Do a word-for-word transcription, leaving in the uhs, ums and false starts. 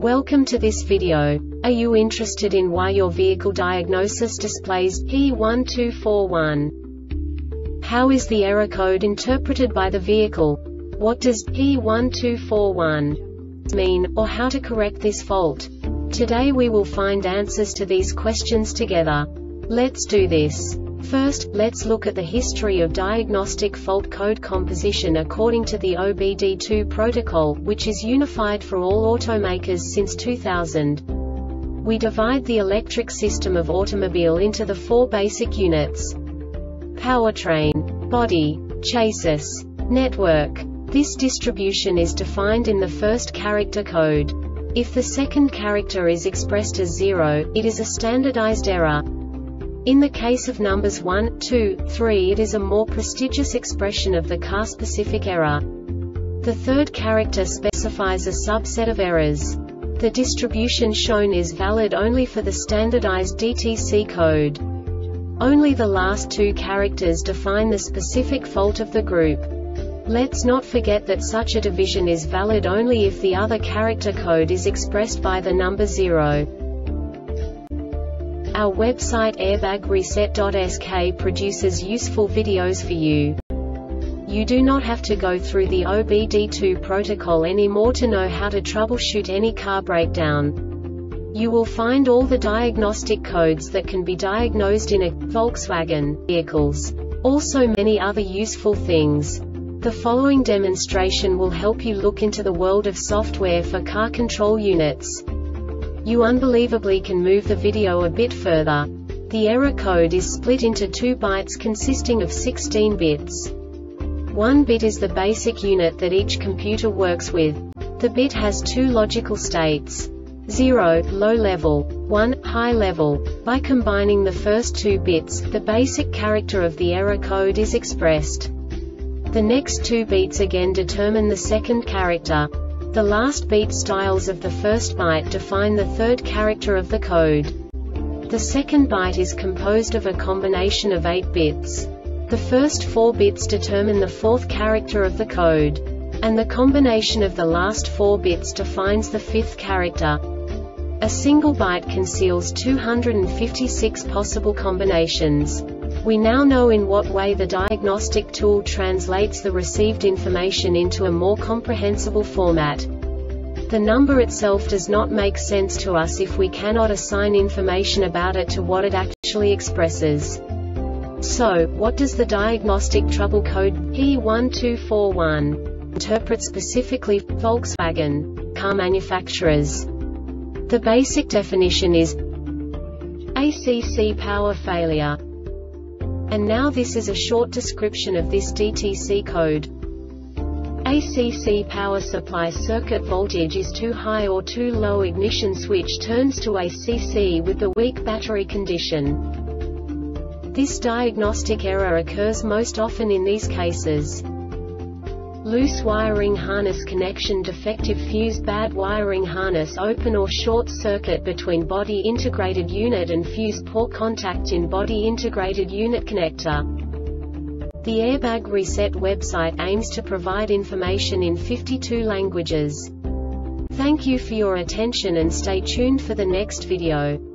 Welcome to this video. Are you interested in why your vehicle diagnosis displays P one two four one? How is the error code interpreted by the vehicle? What does P one two four one mean, or how to correct this fault? Today we will find answers to these questions together. Let's do this. First, let's look at the history of diagnostic fault code composition according to the O B D two protocol, which is unified for all automakers since two thousand. We divide the electric system of automobile into the four basic units: powertrain, body, chassis, network. This distribution is defined in the first character code. If the second character is expressed as zero, it is a standardized error. In the case of numbers one, two, three, it is a more prestigious expression of the car-specific error. The third character specifies a subset of errors. The distribution shown is valid only for the standardized D T C code. Only the last two characters define the specific fault of the group. Let's not forget that such a division is valid only if the other character code is expressed by the number zero. Our website airbag reset dot S K produces useful videos for you. You do not have to go through the O B D two protocol anymore to know how to troubleshoot any car breakdown. You will find all the diagnostic codes that can be diagnosed in a Volkswagen vehicles. Also many other useful things. The following demonstration will help you look into the world of software for car control units. You unbelievably can move the video a bit further. The error code is split into two bytes consisting of sixteen bits. One bit is the basic unit that each computer works with. The bit has two logical states: zero, low level, one, high level. By combining the first two bits, the basic character of the error code is expressed. The next two bits again determine the second character. The last beat styles of the first byte define the third character of the code. The second byte is composed of a combination of eight bits. The first four bits determine the fourth character of the code. And the combination of the last four bits defines the fifth character. A single byte conceals two hundred fifty-six possible combinations. We now know in what way the diagnostic tool translates the received information into a more comprehensible format. The number itself does not make sense to us if we cannot assign information about it to what it actually expresses. So, what does the diagnostic trouble code P one two four one interpret specifically for Volkswagen car manufacturers? The basic definition is A C C power failure. And now this is a short description of this D T C code. A C C power supply circuit voltage is too high or too low. Ignition switch turns to A C C with the weak battery condition. This diagnostic error occurs most often in these cases: loose wiring harness connection, defective fuse, bad wiring harness, open or short circuit between body integrated unit and fuse, poor contact in body integrated unit connector. The Airbag Reset website aims to provide information in fifty-two languages. Thank you for your attention and stay tuned for the next video.